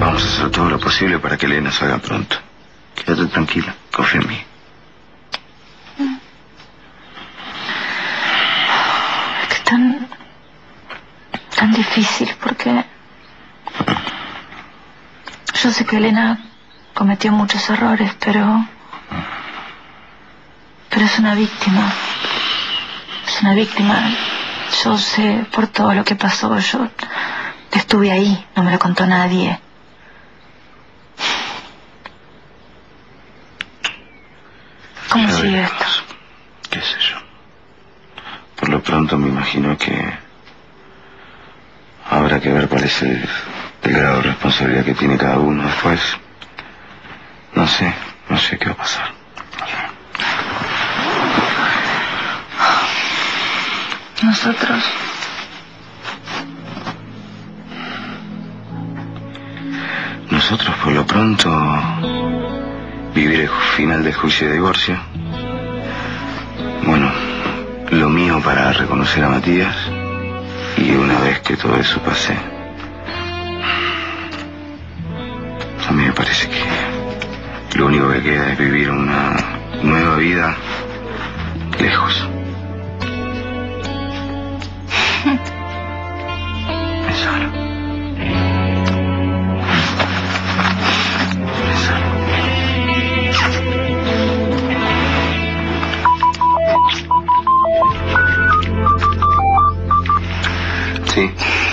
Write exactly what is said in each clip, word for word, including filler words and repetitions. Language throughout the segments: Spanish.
Vamos a hacer todo lo posible para que Elena salga pronto. Quédate tranquila, confía en mí. Es que es tan... tan difícil porque... Yo sé que Elena cometió muchos errores, pero... Pero es una víctima. Es una víctima. Yo sé por todo lo que pasó. Yo estuve ahí, no me lo contó nadie. ¿Cómo Ya sigue veremos. esto? ¿Qué sé yo? Por lo pronto me imagino que habrá que ver cuál es el, el grado de responsabilidad que tiene cada uno después. No sé, no sé qué va a pasar. No sé. Nosotros... Nosotros por lo pronto vivir el final del juicio de divorcio. Bueno, lo mío para reconocer a Matías. Y una vez que todo eso pase, a mí me parece que lo único que queda es vivir una nueva vida lejos. Pensalo. Pensalo. Sí.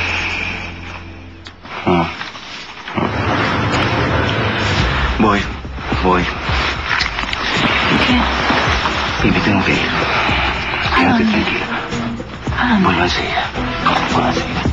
Oh. Oh. Voy, voy. ¿Qué? Y me tengo que ir. Quédate tranquila. ¿A dónde? Vuelvo enseguida. Vuelvo enseguida.